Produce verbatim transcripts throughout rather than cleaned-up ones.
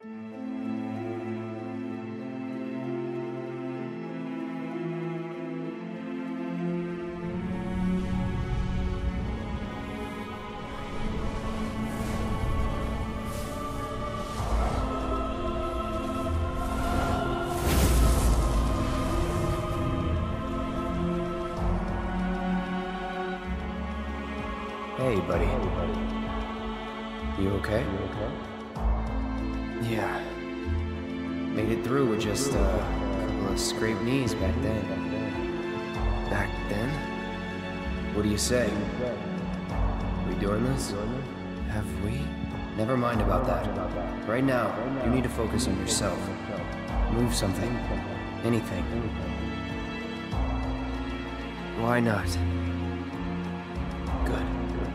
Hey, buddy. You okay? You okay? Yeah. Made it through with just uh, a couple of scraped knees back then. Back then? What do you say? We doing this? Have we? Never mind about that. Right now, you need to focus on yourself. Move something. Anything. Why not? Good.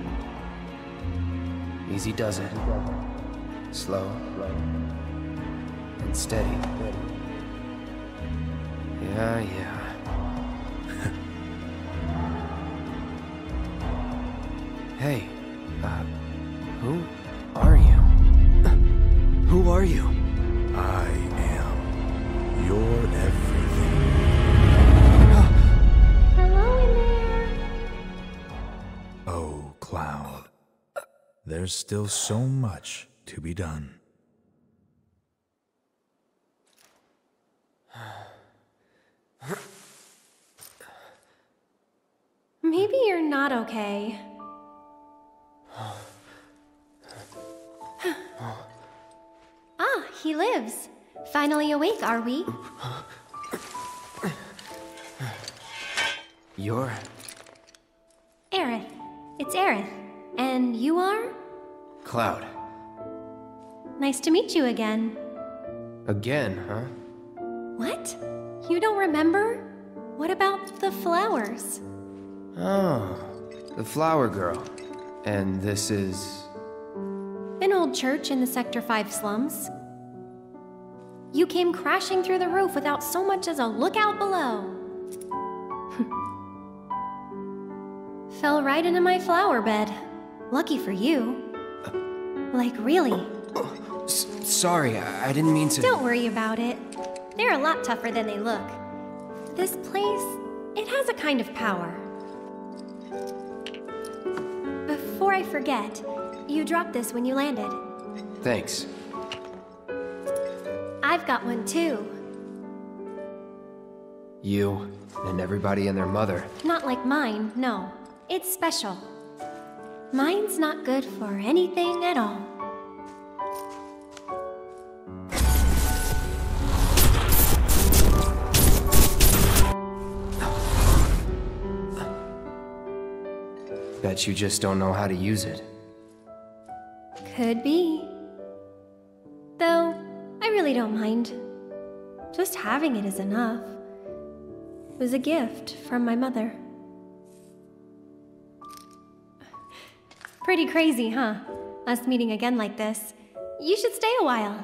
Easy does it. Slow. And steady. Yeah, yeah. Hey, uh, who are you? Who are you? I am your everything. Hello in there. Oh, Cloud. There's still so much to be done. Maybe you're not okay. Ah, he lives. Finally awake, are we? You're... Aerith. It's Aerith. And you are? Cloud. Nice to meet you again. Again, huh? What? You don't remember? What about the flowers? Oh, the flower girl. And this is... An old church in the Sector five slums. You came crashing through the roof without so much as a lookout below. Fell right into my flower bed. Lucky for you. Like, really. S sorry, I, I didn't mean to... Don't worry about it. They're a lot tougher than they look. This place, it has a kind of power. Before I forget, you dropped this when you landed. Thanks. I've got one too. You and everybody and their mother. Not like mine, no. It's special. Mine's not good for anything at all. Bet you just don't know how to use it. Could be. Though, I really don't mind. Just having it is enough. It was a gift from my mother. Pretty crazy, huh? Us meeting again like this. You should stay a while.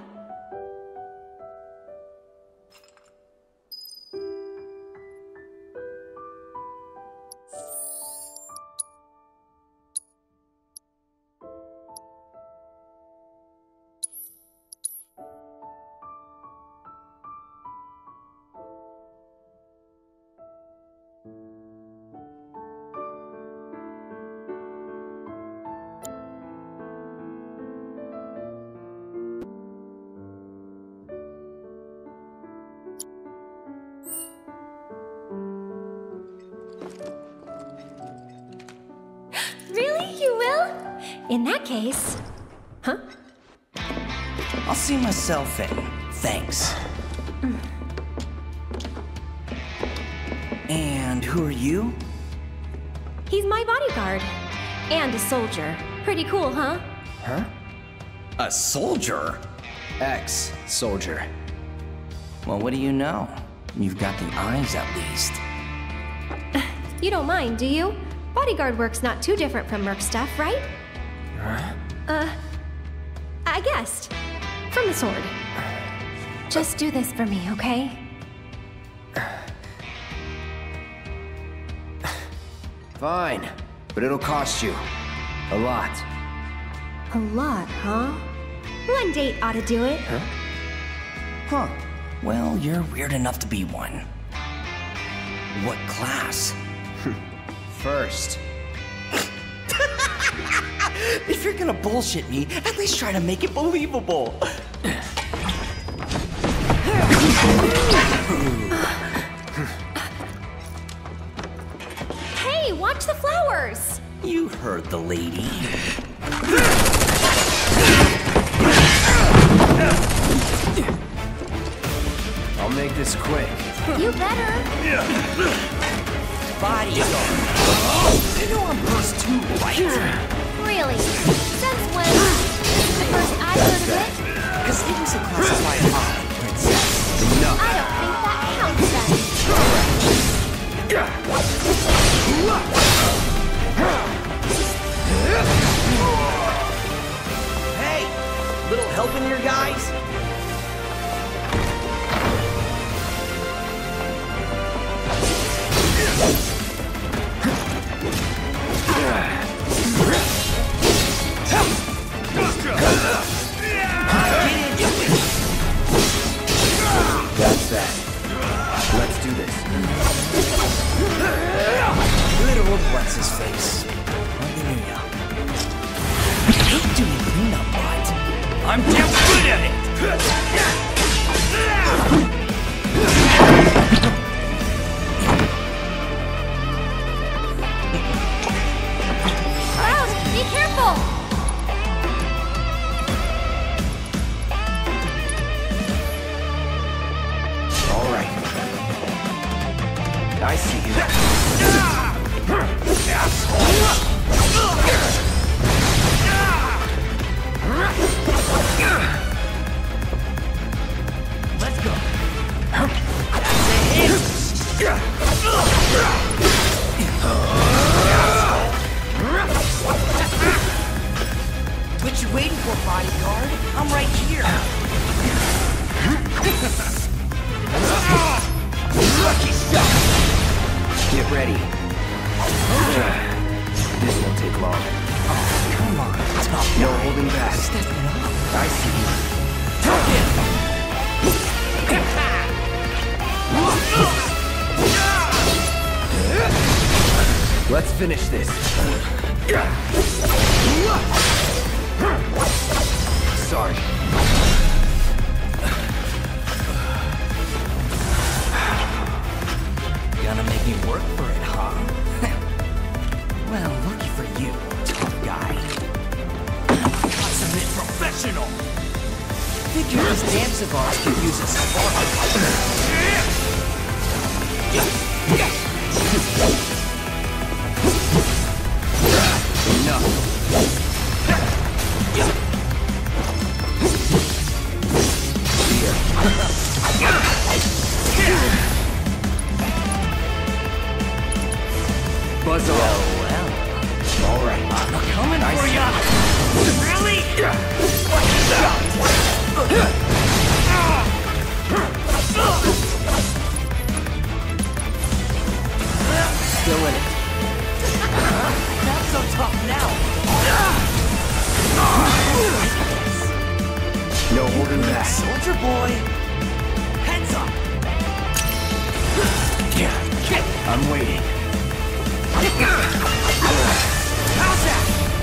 Really? You will? In that case... Huh? I'll see myself in. Thanks. Mm. And who are you? He's my bodyguard. And a soldier. Pretty cool, huh? Huh? A soldier? Ex-soldier. Well, what do you know? You've got the eyes, at least. You don't mind, do you? Bodyguard work's not too different from Merc stuff, right? Huh? Uh, I guessed. From the sword. Just do this for me, okay? Fine, but it'll cost you. A lot. A lot, huh? One date ought to do it. Huh? Huh. Well, you're weird enough to be one. What class? First. If you're gonna bullshit me, at least try to make it believable. Hey, watch the flowers! You heard the lady. I'll make this quick. You better. Bodyguard. You know I'm first too, right? Really? Since when? This is the first I've heard of it. Because it was a classified hobby, princess. No. I don't think that counts then. Hey! Little help in here, guys? That's that. Let's do this. Little old what's his face. Hallelujah. I hate doing cleanup, but I'm damn good at it! Cloud, be careful! All right. I see you. Let's go. What you waiting for, bodyguard? I'm right here. Lucky shot. Get ready. This won't take long. Oh, come on, tough No guy. holding back. Step it up. I see you. Tuck it. Let's finish this. Sorry. Gonna make me work for it, huh? Well, lucky for you, tough guy. Consummate professional! Figure this damn cigars could use a spark. Enough. Buzz off. Well, well. All right. I'm coming I for see. ya! Really? Watch this out! Still in it. Not so tough now! No holding back. Soldier boy! Heads up! I'm waiting. How's that?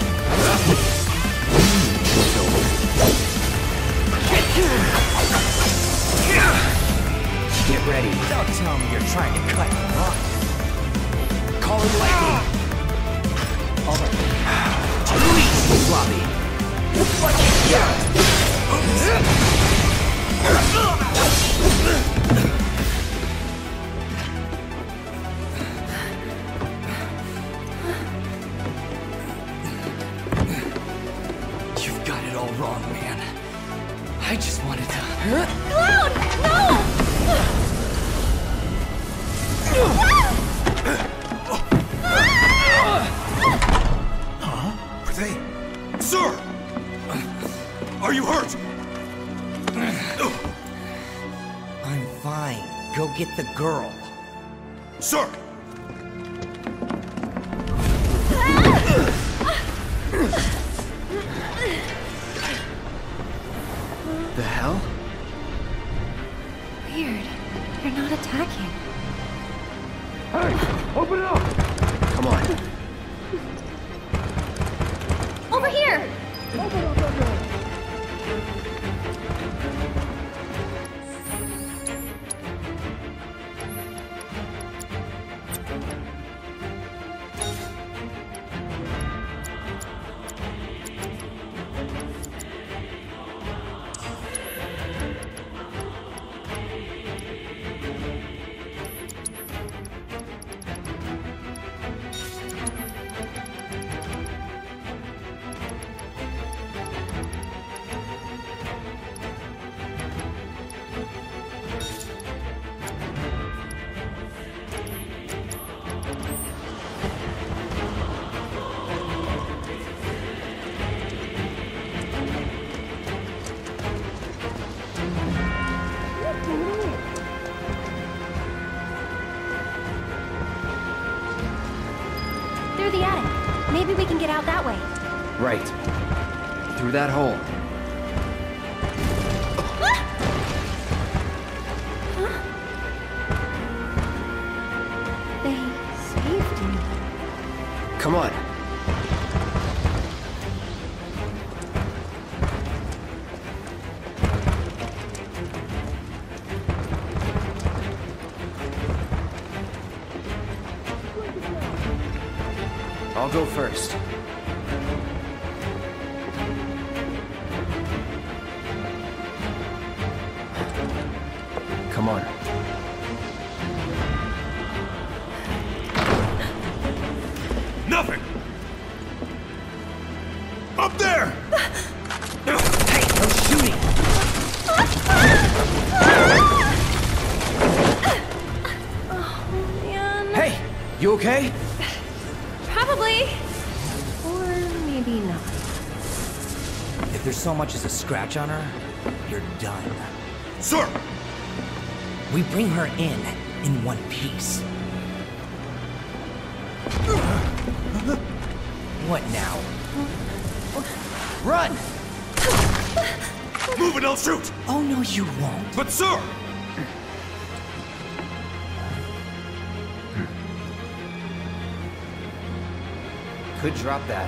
Get ready. Don't tell me you're trying to cut and run. Call it lightning. All right. Release, Floppy. You've got it all wrong, man. I just wanted to... Cloud! No! Are they? Sir! Are you hurt? I'm fine. Go get the girl. Sir! The hell? Over here! Through the attic. Maybe we can get out that way. Right. Through that hole. They saved me. Come on. I'll go first. Come on. Nothing! Up there! Hey, no shooting! Oh, man. Hey! You okay? Probably. Or maybe not. If there's so much as a scratch on her, you're done. Sir! We bring her in, in one piece. What now? Run! Move it, I'll shoot! Oh, no, you won't. But sir! Could drop that.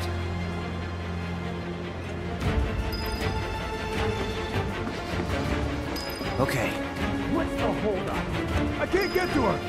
Okay. What's the holdup? I can't get to her!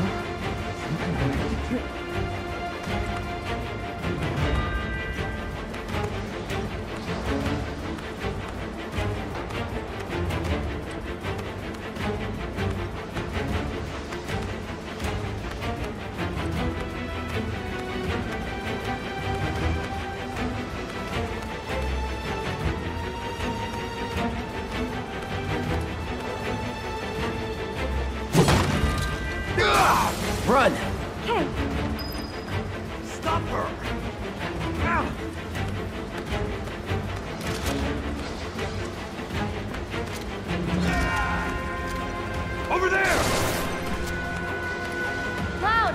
Run! Hey, Stop her! Ah. Over there! Cloud!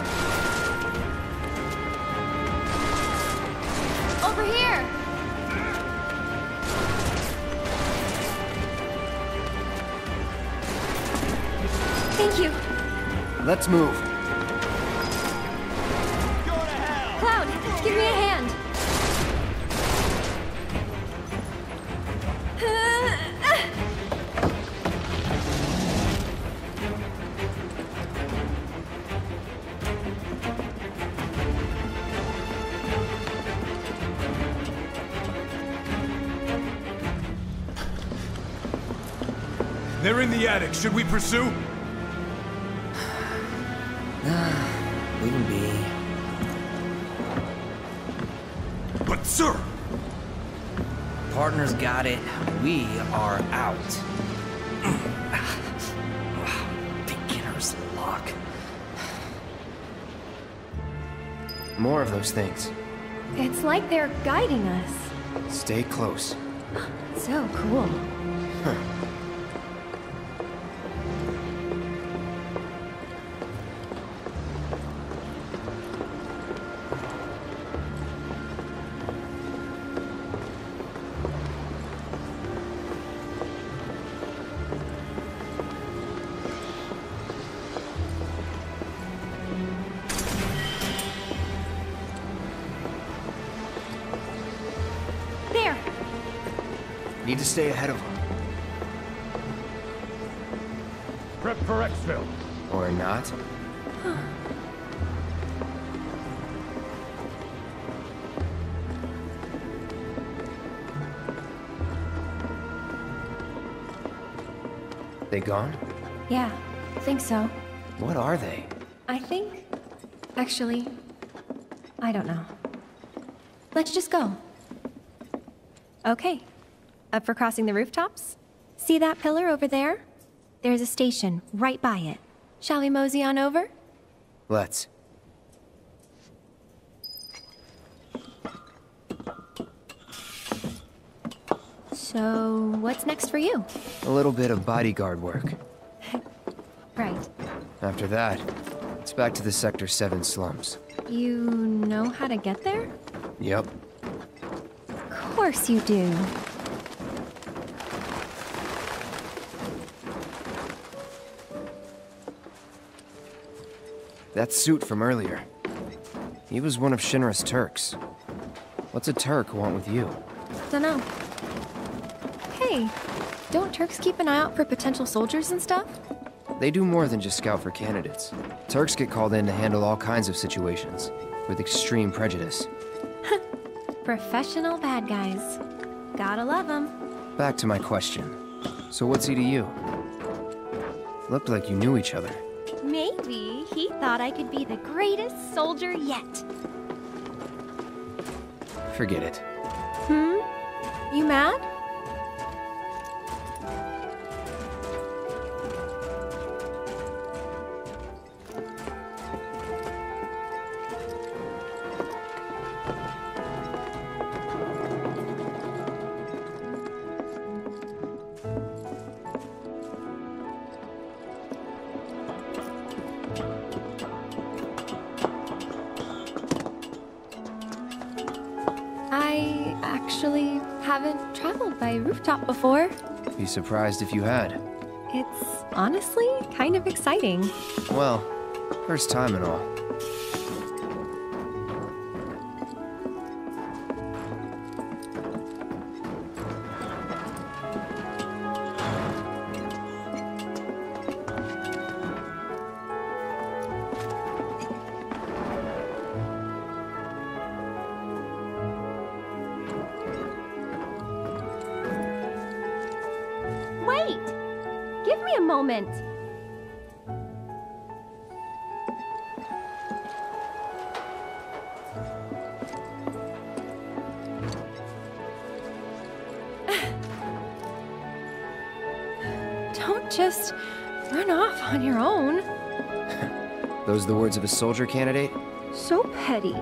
Over here! Thank you. Let's move. Cloud, give me a hand. They're in the attic. Should we pursue? Leave him be. But sir! Partner's got it. We are out. Beginner's luck. More of those things. It's like they're guiding us. Stay close. So cool. Need to stay ahead of them. Prep for exfil. Or not. They gone? Yeah, think so. What are they? I think... Actually, I don't know. Let's just go. Okay. Up for crossing the rooftops? See that pillar over there? There's a station right by it. Shall we mosey on over? Let's. So, what's next for you? A little bit of bodyguard work. Right. After that, it's back to the Sector seven slums. You know how to get there? Yep. Of course you do. That suit from earlier. He was one of Shinra's Turks. What's a Turk want with you? Dunno. Hey, don't Turks keep an eye out for potential soldiers and stuff? They do more than just scout for candidates. Turks get called in to handle all kinds of situations, with extreme prejudice. Professional bad guys. Gotta love them. Back to my question. So what's he to you? Looked like you knew each other. Maybe he thought I could be the greatest soldier yet. Forget it. Hmm? You mad? I actually haven't traveled by rooftop before. Be surprised if you had. It's honestly kind of exciting. Well, first time and all. Wait! Give me a moment. Don't just run off on your own. Those the words of a soldier candidate? So petty.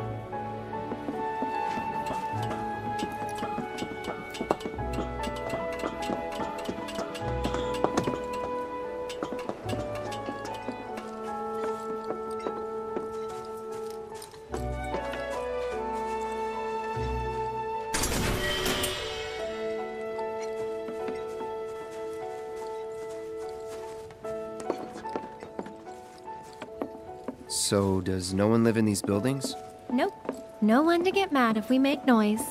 So, does no one live in these buildings? Nope. No one to get mad if we make noise.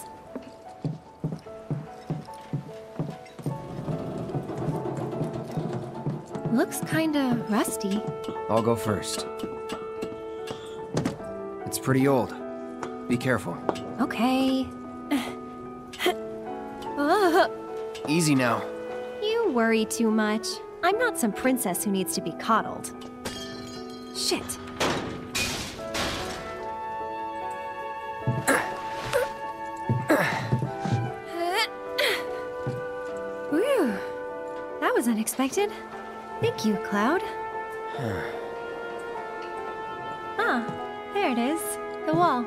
Looks kinda rusty. I'll go first. It's pretty old. Be careful. Okay. Ugh. Easy now. You worry too much. I'm not some princess who needs to be coddled. Shit. Whew. That was unexpected. Thank you, Cloud. Ah, there it is. The wall.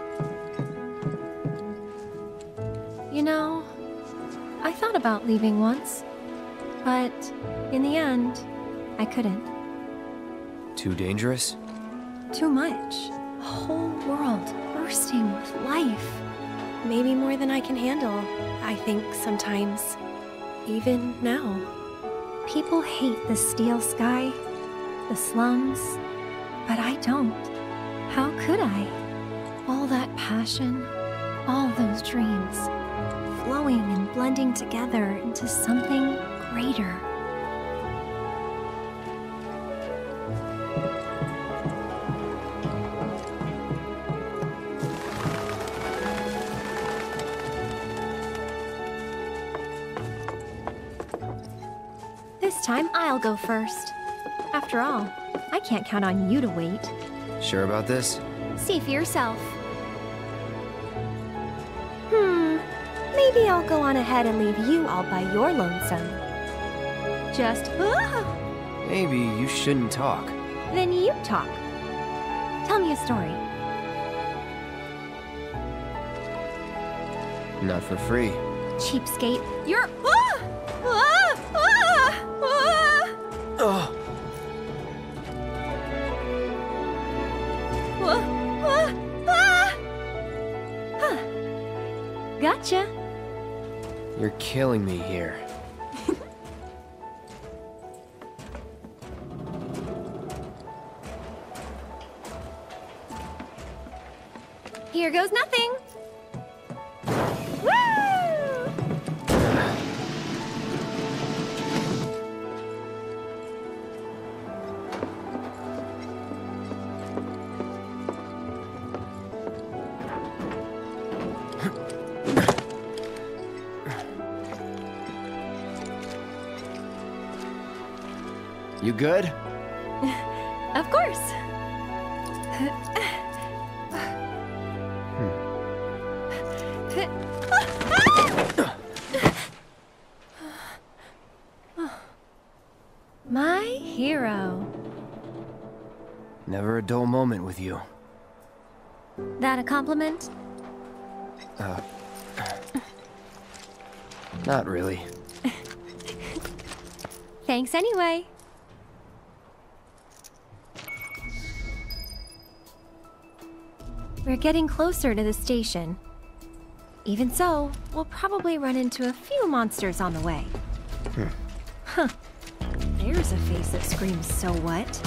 You know, I thought about leaving once, but in the end, I couldn't. Too dangerous? Too much. A whole world bursting with life. Maybe more than I can handle, I think sometimes. Even now. People hate the steel sky, the slums, but I don't. How could I? All that passion, all those dreams, flowing and blending together into something greater. This time, I'll go first. After all, I can't count on you to wait. Sure about this? See for yourself. Hmm, maybe I'll go on ahead and leave you all by your lonesome. Just, ah! Maybe you shouldn't talk. Then you talk. Tell me a story. Not for free. Cheapskate, you're... Ah! Ah! Ah! Ah! Ugh. Ah! Ah! Ah! Huh. Gotcha. You're killing me here. Here goes nothing. Woo! You good? Of course. My hero. Never a dull moment with you. That a compliment? Uh, not really. Thanks anyway. We're getting closer to the station. Even so, we'll probably run into a few monsters on the way. Hmm. Huh. There's a face that screams, "So what?"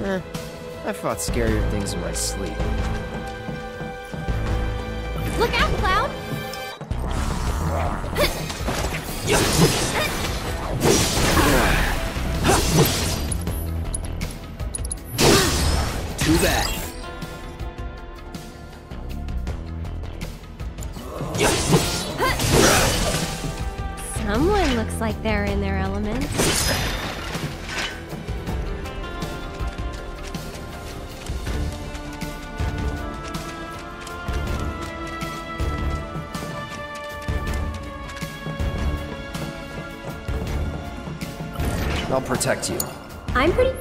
Eh, I fought scarier things in my sleep. Look out, Cloud! Too bad. Someone looks like they're in their element. I'll protect you. I'm pretty...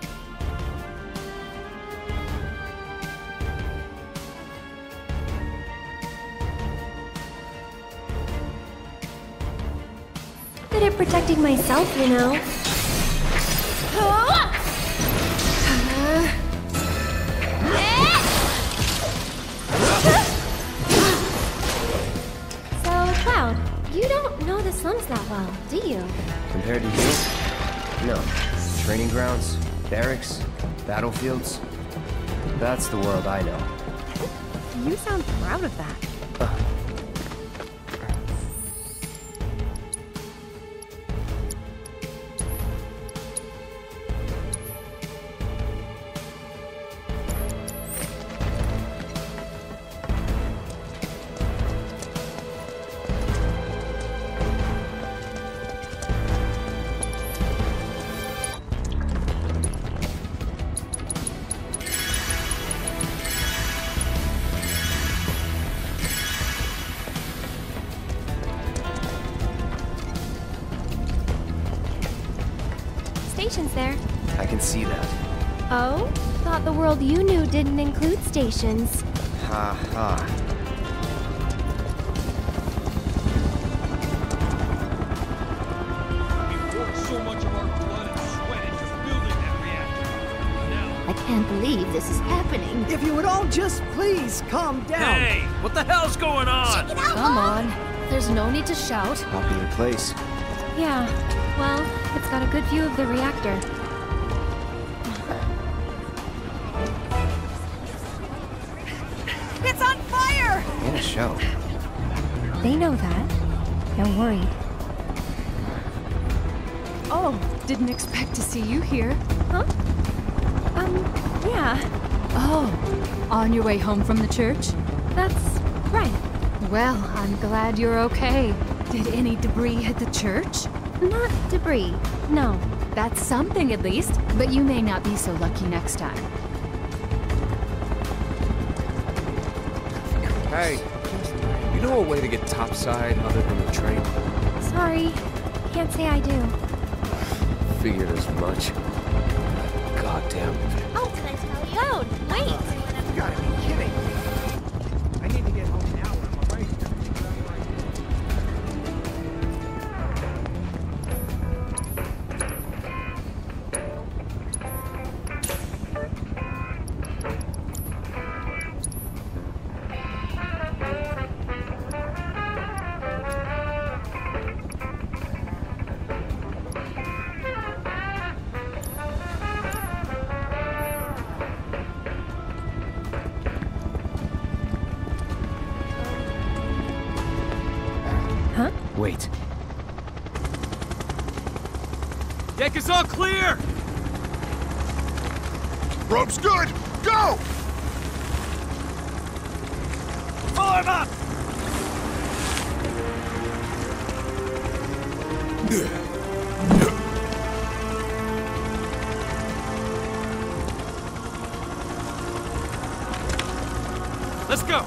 good at protecting myself, you know. So, Cloud, you don't know the slums that well, do you? Compared to you? No. Training grounds, barracks, battlefields. That's the world I know. You sound proud of that. Stations there. I can see that. Oh? Thought the world you knew didn't include stations. Ha ha. We poured so much of our blood and sweat into building that reactor. Now, I can't believe this is happening. If you would all just please calm down. hey, what the hell's going on? Come on. There's no need to shout. Popular place. Yeah, well, it's got a good view of the reactor. It's on fire! In a show. They know that. They're worried. Oh, didn't expect to see you here. Huh? Um, yeah, Oh, on your way home from the church? that's right. Well, I'm glad you're okay. Did any debris hit the church? Not debris, no. That's something at least, but you may not be so lucky next time. Hey, you know a way to get topside other than the train? Sorry, can't say I do. Figured as much. Goddamn. Oh, did I tell you? Cloud, wait! You gotta be kidding. I need to get home now, am I right? Wait. Deck is all clear! Rope's good! Go! Pull him up! Let's go!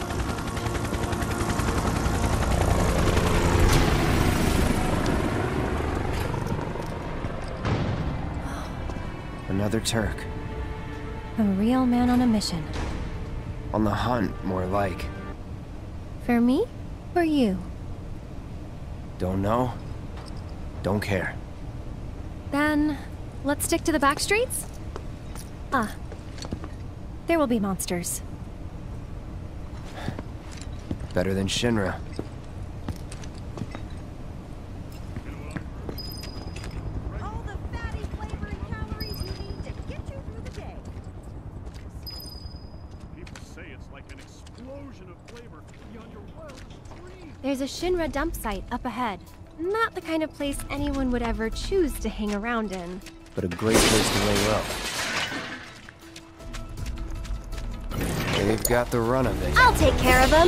Another Turk. A real man on a mission. On the hunt, more like. For me? Or you? Don't know. Don't care. Then, let's stick to the back streets? Ah. There will be monsters. Better than Shinra. All the fatty flavoring calories you need to get you through the day. There's a Shinra dump site up ahead. Not the kind of place anyone would ever choose to hang around in. But a great place to lay low. They've got the run of it. I'll take care of them.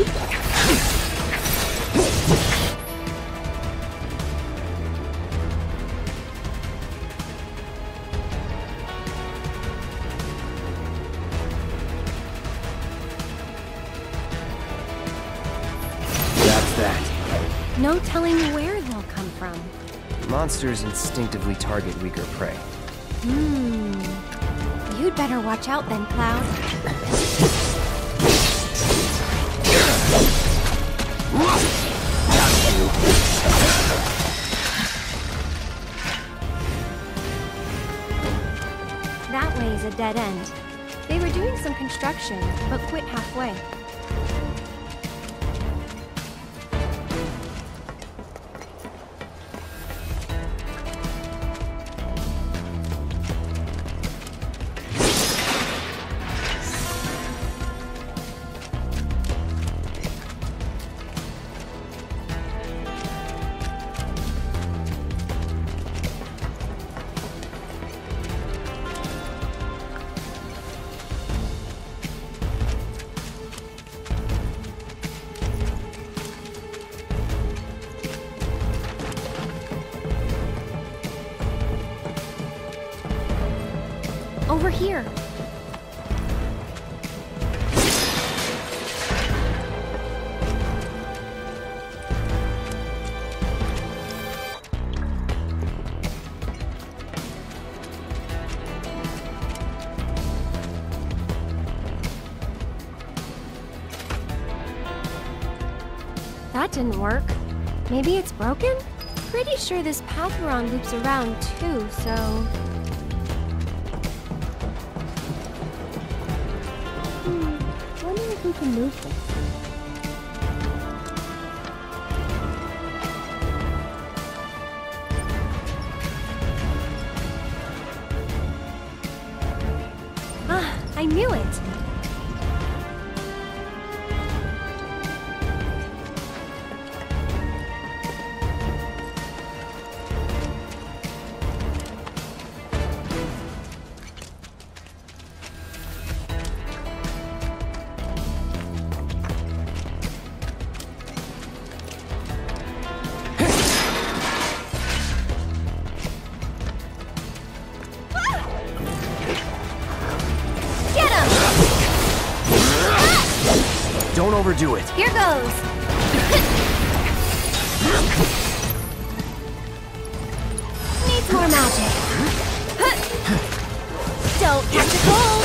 That's that. No telling where they'll come from. Monsters instinctively target weaker prey. Hmm. You'd better watch out then, Cloud. That way's a dead end. They were doing some construction, but quit halfway. Over here. That didn't work. Maybe it's broken? Pretty sure this path we're on loops around too, so... We can move this. Ah, I knew it. Don't overdo it. Here goes. Needs more magic. Don't catch a cold.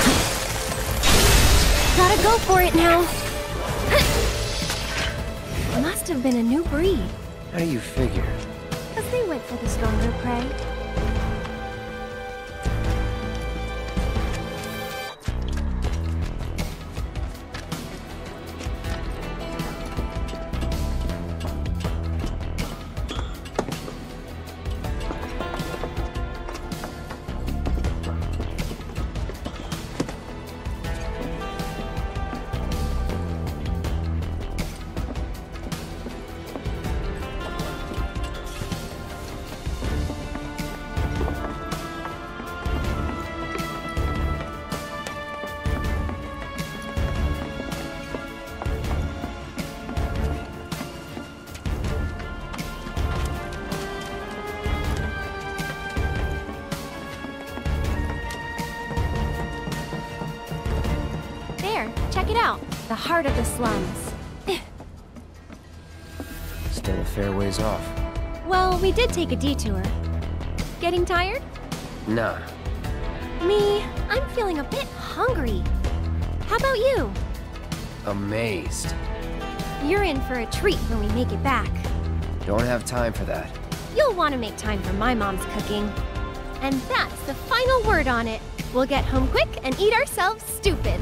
Gotta go for it now. Must have been a new breed. How do you figure? Because they went for the stronger prey. Check it out. The heart of the slums. Still a fair ways off. Well, we did take a detour. Getting tired? Nah. Me, I'm feeling a bit hungry. How about you? Amazed. You're in for a treat when we make it back. Don't have time for that. You'll want to make time for my mom's cooking. And that's the final word on it. We'll get home quick and eat ourselves stupid.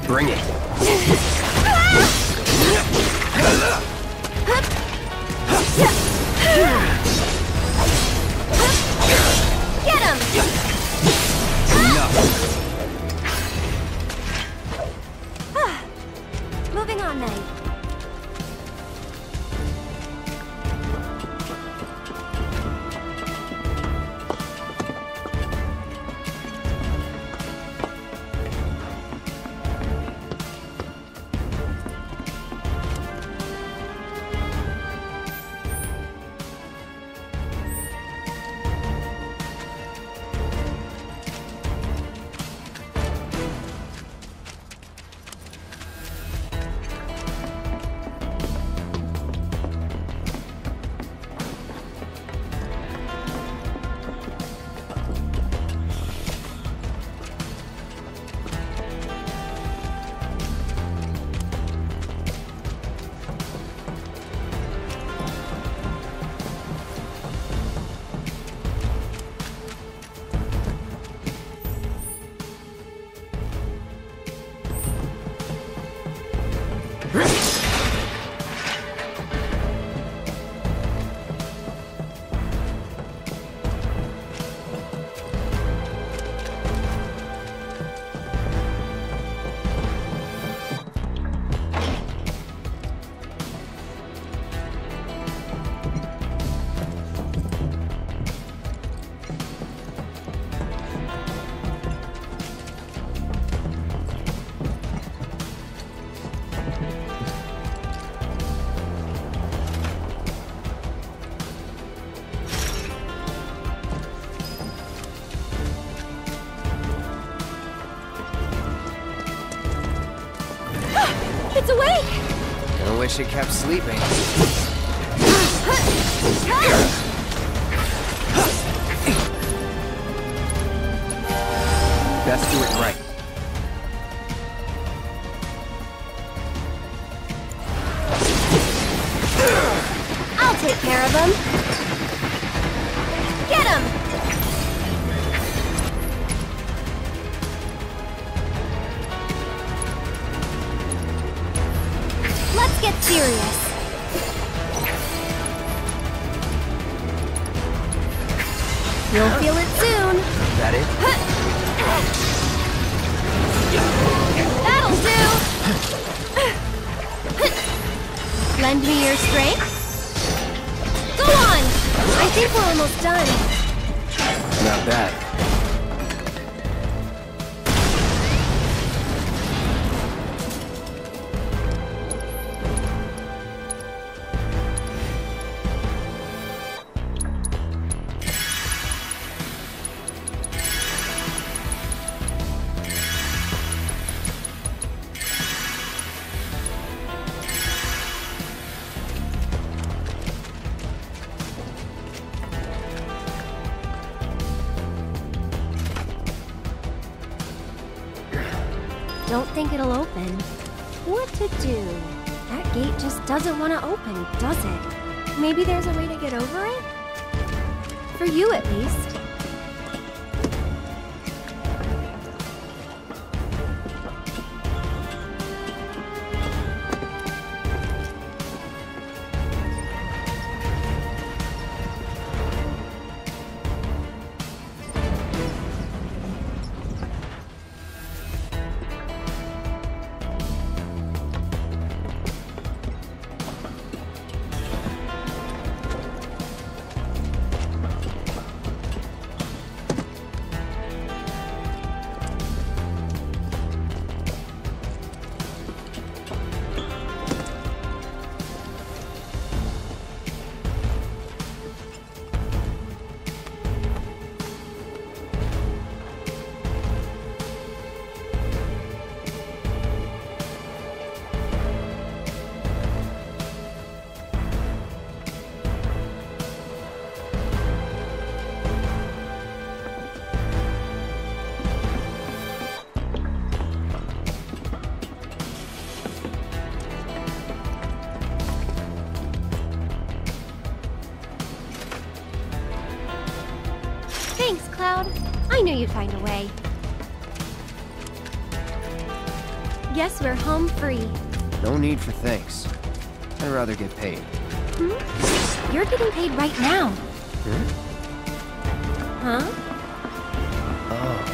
Bring it. Get him! Moving on then. It's awake! I wish it kept sleeping. Best do it right. I'll take care of him. Get him! Let's get serious. You'll feel it soon. That it? That'll do. Lend me your strength. Go on. I think we're almost done. Not bad. Don't think it'll open. What to do? That gate just doesn't want to open, does it? Maybe there's a way to get over it? For you, at least. Thanks, Cloud. I knew you'd find a way. guess we're home free. No need for thanks. I'd rather get paid. Hmm? You're getting paid right now. Hmm? Huh? Oh.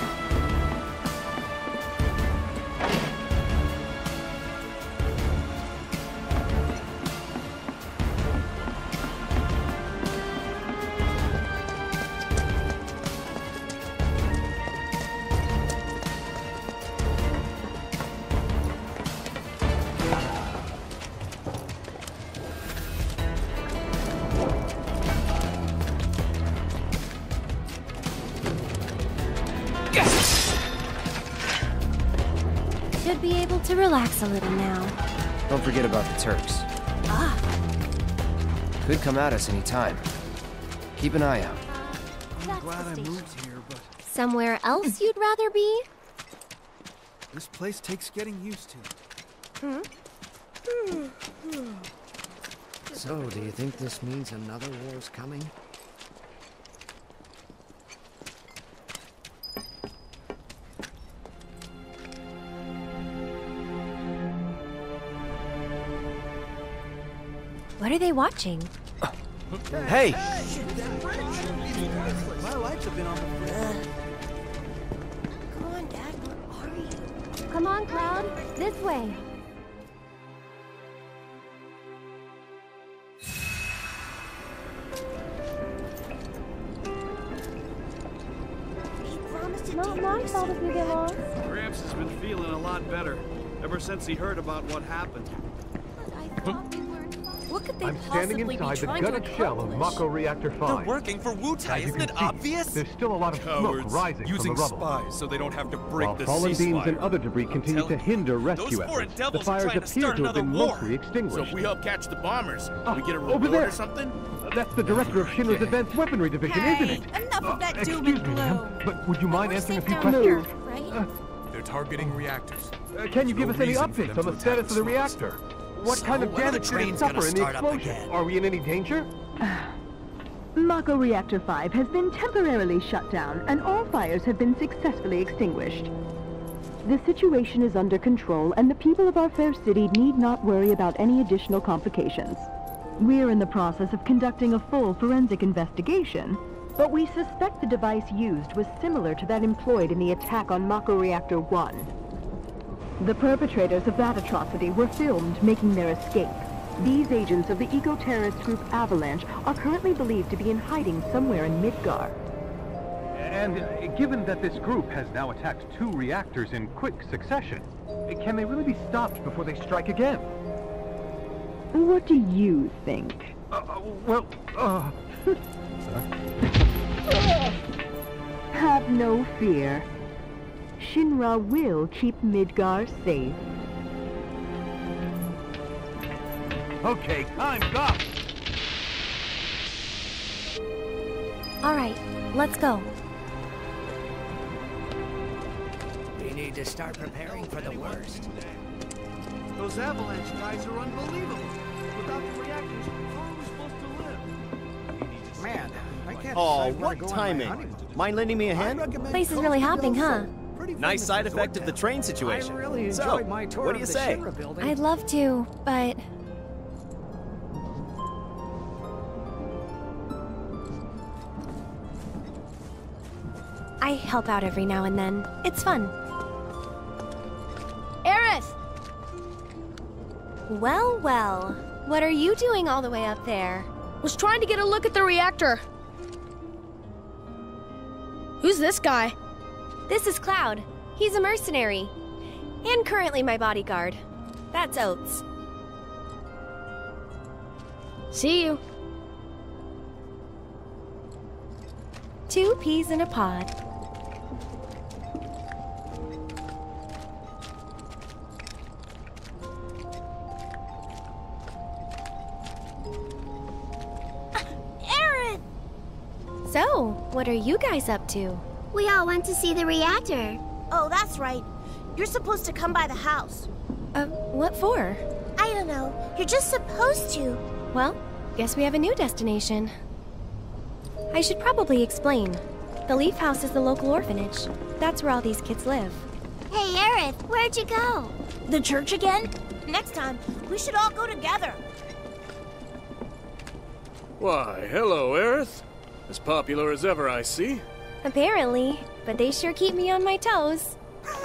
Should be able to relax a little now. Don't forget about the Turks. Ah. Could come at us any time. Keep an eye out. I'm glad I moved here, but Somewhere else you'd rather be? this place takes getting used to. Hmm? So, do you think this means another war's coming? What are they watching? Hey! My lights have been on the floor. Come on, Dad. Where are you? Come on, Cloud. This way. Not my fault if you get lost. Gramps has been feeling a lot better ever since he heard about what happened. What could they I'm standing possibly inside be the trying gutted to shell of accomplish? Mako Reactor five. They're working for Wutai, As you isn't can it see, obvious? There's still a lot of Cowards, smoke rising using from the rubble. spies so they don't have to break While the fallen beams ceasefire. and other debris continue to telling hinder rescue Those foreign efforts, devils the are fires trying to appear start to have another been war. mostly So extinguished. if we help catch the bombers, Ah, we get a over reward there. or something? That's the director of Shinra's Advanced Weaponry Division, isn't it? Enough of that doom Excuse and me, ma'am, gloom. but would you mind answering a few Down here, questions? right? Uh, They're targeting reactors. uh, can you There's give no us any reason for updates them on to the attack status of the us. reactor? What So kind of when are the damage did it trains gonna suffer in the start up explosion? again? Are we in any danger? Mako Reactor five has been temporarily shut down, and all fires have been successfully extinguished. The situation is under control, and the people of our fair city need not worry about any additional complications. We're in the process of conducting a full forensic investigation, but we suspect the device used was similar to that employed in the attack on Mako Reactor one. The perpetrators of that atrocity were filmed making their escape. These agents of the eco-terrorist group Avalanche are currently believed to be in hiding somewhere in Midgar. And uh, given that this group has now attacked two reactors in quick succession, can they really be stopped before they strike again? What do you think? Uh, uh, well, uh... Have no fear. Shinra will keep Midgar safe. Okay, time's up! All right, let's go. We need to start preparing for the worst. Those Avalanche guys are unbelievable. Without the reactors, how are we supposed to live? Man, I can't Oh, decide where what to go on my timing. honeymoon. Mind lending me a hand? Place is really hopping, huh? Nice side effect of the train situation. I really So, enjoyed my tour what do of you the say? Shinra building. I'd love to, but... I help out every now and then. It's fun. Aerith! Well, well. What are you doing all the way up there? Was trying to get a look at the reactor. Who's this guy? This is Cloud. He's a mercenary. And currently my bodyguard. That's Oates. See you. Two peas in a pod. Aerith! So, what are you guys up to? We all went to see the reactor. Oh, that's right. You're supposed to come by the house. Uh, what for? I don't know. You're just supposed to. Well, guess we have a new destination. I should probably explain. The Leaf House is the local orphanage. That's where all these kids live. Hey, Aerith, where'd you go? The church again? Next time, we should all go together. Why, hello, Aerith. As popular as ever, I see. Apparently, but they sure keep me on my toes.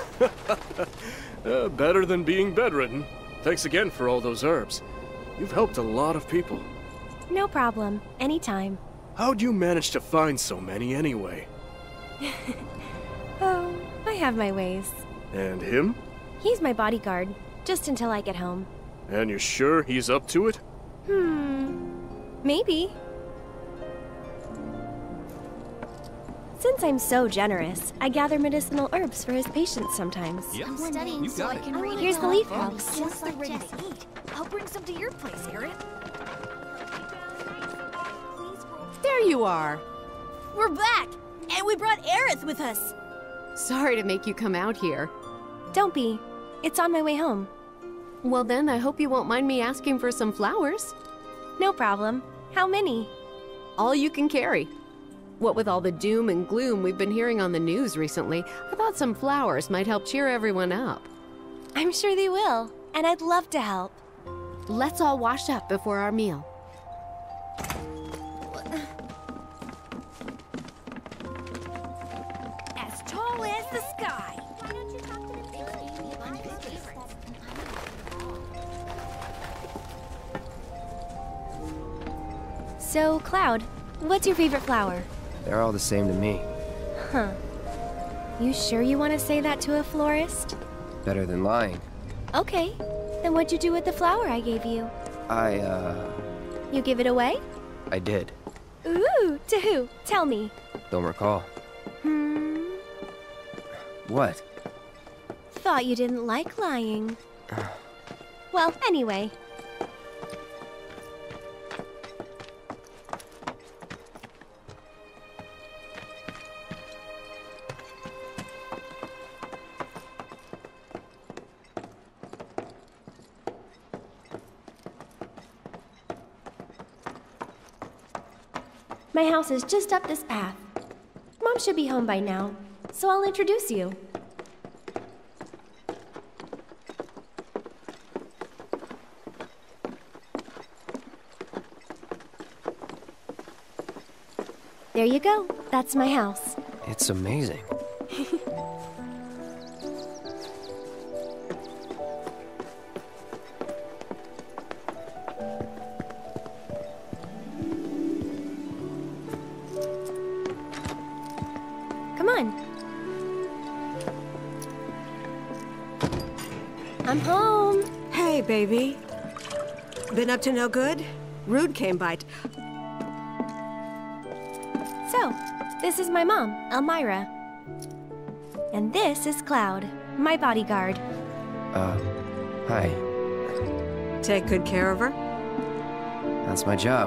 uh, better than being bedridden. Thanks again for all those herbs. You've helped a lot of people. No problem. Anytime. How'd you manage to find so many anyway? Oh, I have my ways. And him? He's my bodyguard, just until I get home. And you're sure he's up to it? Hmm. Maybe. Since I'm so generous, I gather medicinal herbs for his patients sometimes. Yep. I'm studying you so got I it. can read. Here's the leaf house. Just like ready to eat. I'll bring some to your place, Aerith. There you are. We're back, and we brought Aerith with us. Sorry to make you come out here. Don't be. It's on my way home. Well then, I hope you won't mind me asking for some flowers. No problem. How many? All you can carry. What with all the doom and gloom we've been hearing on the news recently, I thought some flowers might help cheer everyone up. I'm sure they will, and I'd love to help. Let's all wash up before our meal. As tall as the sky. So, Cloud, what's your favorite flower? They're all the same to me. Huh. You sure you want to say that to a florist? Better than lying. Okay. Then what'd you do with the flower I gave you? I, uh... You give it away? I did. Ooh, to who? Tell me. Don't recall. Hmm. What? Thought you didn't like lying. Well, anyway. My house is just up this path. Mom should be home by now, so I'll introduce you. There you go. That's my house. It's amazing. Come on. I'm home. Hey, baby. Been up to no good? Rude came by. T So, this is my mom, Elmira. And this is Cloud, my bodyguard. Uh, hi. Take good care of her? That's my job.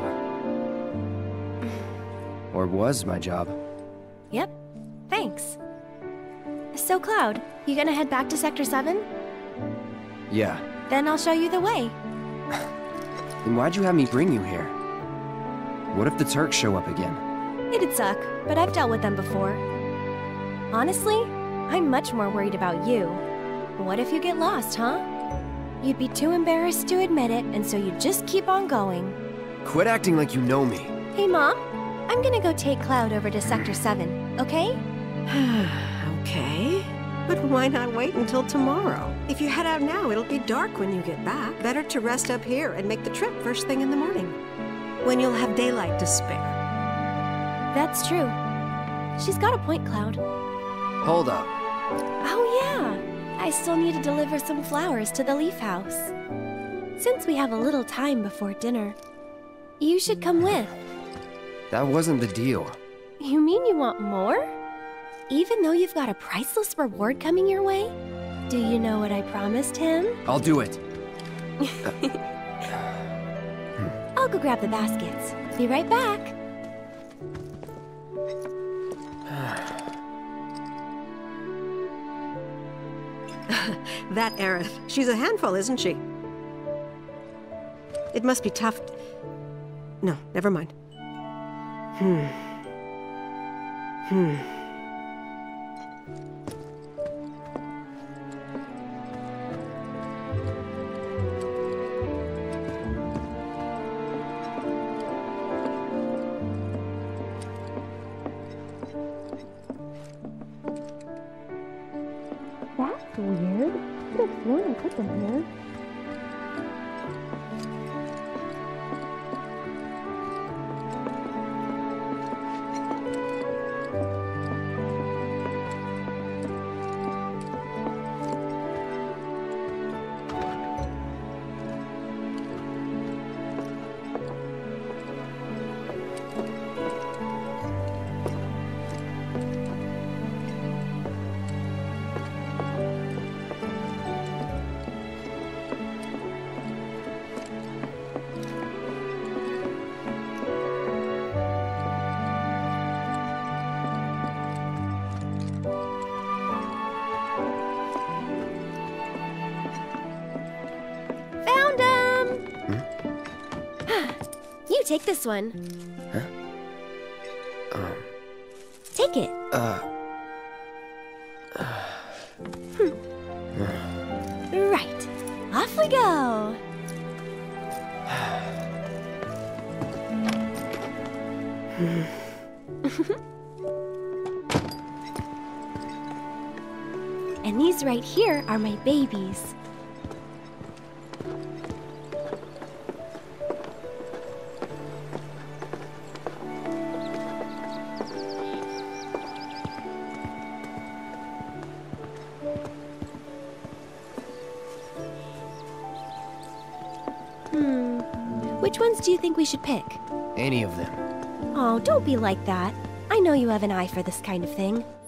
Or was my job. Yep. Thanks. So, Cloud, you gonna head back to Sector seven? Yeah. Then I'll show you the way. Then why'd you have me bring you here? What if the Turks show up again? It'd suck, but I've dealt with them before. Honestly, I'm much more worried about you. What if you get lost, huh? You'd be too embarrassed to admit it, and so you'd just keep on going. Quit acting like you know me. Hey, Mom. I'm gonna go take Cloud over to Sector seven, okay? Okay. But why not wait until tomorrow? If you head out now, it'll be dark when you get back. Better to rest up here and make the trip first thing in the morning, when you'll have daylight to spare. That's true. She's got a point, Cloud. Hold up. Oh, yeah. I still need to deliver some flowers to the Leaf House. Since we have a little time before dinner, you should come with. That wasn't the deal. You mean you want more? Even though you've got a priceless reward coming your way? Do you know what I promised him? I'll do it. I'll go grab the baskets. Be right back. That Aerith. She's a handful, isn't she? It must be tough. No, never mind. Hmm. Hmm. That's weird. I could have sworn I put them here. Take this one. Huh? Um. Take it. Uh. Right. Off we go. And these right here are my babies. Which ones do you think we should pick? Any of them. Oh, don't be like that. I know you have an eye for this kind of thing.